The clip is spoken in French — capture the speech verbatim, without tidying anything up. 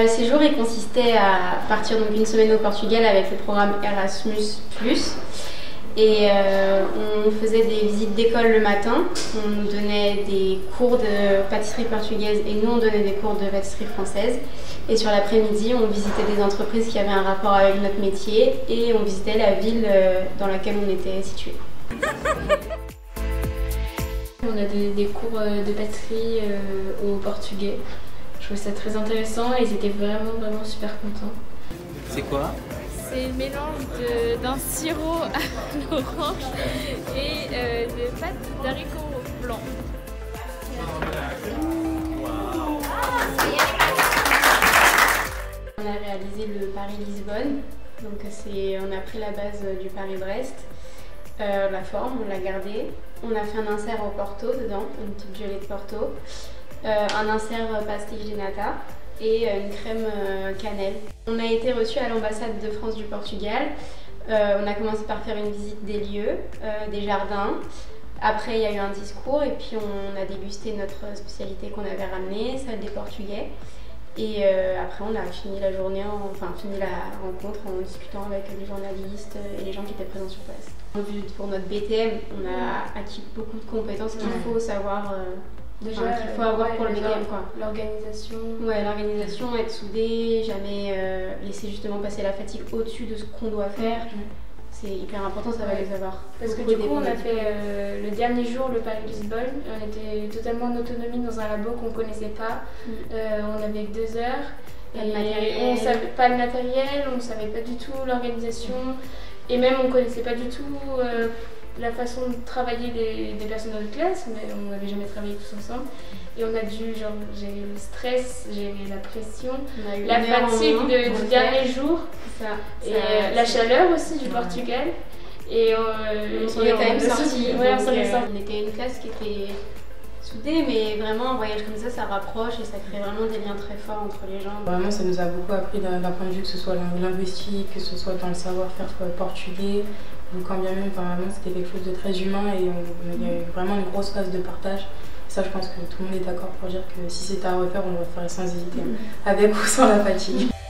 Le séjour il consistait à partir donc une semaine au Portugal avec le programme Erasmus plus. Et euh, on faisait des visites d'école le matin, on nous donnait des cours de pâtisserie portugaise et nous on donnait des cours de pâtisserie française. Et sur l'après-midi, on visitait des entreprises qui avaient un rapport avec notre métier et on visitait la ville dans laquelle on était situé. On a des, des cours de pâtisserie euh, au portugais. Je trouvais ça très intéressant et ils étaient vraiment vraiment super contents. C'est quoi? C'est le mélange d'un sirop à l'orange et euh, de pâte d'haricots blancs. On a réalisé le Paris-Lisbonne, donc on a pris la base du Paris-Brest, euh, la forme, on l'a gardée. On a fait un insert au Porto dedans, une petite gelée de Porto, euh, un insert pastilles de nata et une crème euh, cannelle. On a été reçus à l'ambassade de France du Portugal. Euh, on a commencé par faire une visite des lieux, euh, des jardins. Après, il y a eu un discours et puis on a dégusté notre spécialité qu'on avait ramenée, celle des Portugais. Et euh, après, on a fini la journée, en, enfin fini la rencontre en discutant avec les journalistes et les gens qui étaient présents sur place. Pour notre B T M, on a acquis beaucoup de compétences qu'il faut savoir. Euh, Déjà, enfin, qu'il faut avoir ouais, pour le B T M, quoi. L'organisation. Ouais, l'organisation, être soudé, jamais euh, laisser justement passer la fatigue au-dessus de ce qu'on doit faire. Mmh. C'est hyper important, ça va ouais. les avoir. Parce que du coup, on a fait euh, le dernier jour le Paris-Lisbonne. On était totalement en autonomie dans un labo qu'on ne connaissait pas. Mmh. Euh, on avait que deux heures. Pas et de matériel. On savait pas le matériel, on ne savait pas du tout l'organisation. Mmh. Et même, on ne connaissait pas du tout euh, la façon de travailler des, des personnes de notre classe, mais on n'avait jamais travaillé tous ensemble. Et on a dû genre, gérer le stress, gérer la pression, la fatigue de, du dernier jour, ça, et ça, euh, la chaleur aussi du ouais. Portugal. Et, euh, on s'en est quand même sortis. Ouais, on, euh, on était une classe qui était soudée, mais vraiment un voyage comme ça, ça rapproche et ça crée vraiment des liens très forts entre les gens. Vraiment, ça nous a beaucoup appris d'un point de vue que ce soit linguistique, que ce soit dans le savoir-faire portugais. Donc quand bien même, vraiment, c'était quelque chose de très humain et on, il y a eu vraiment une grosse phase de partage. Ça, je pense que tout le monde est d'accord pour dire que si c'était à refaire, on le ferait sans hésiter, avec ou sans la fatigue.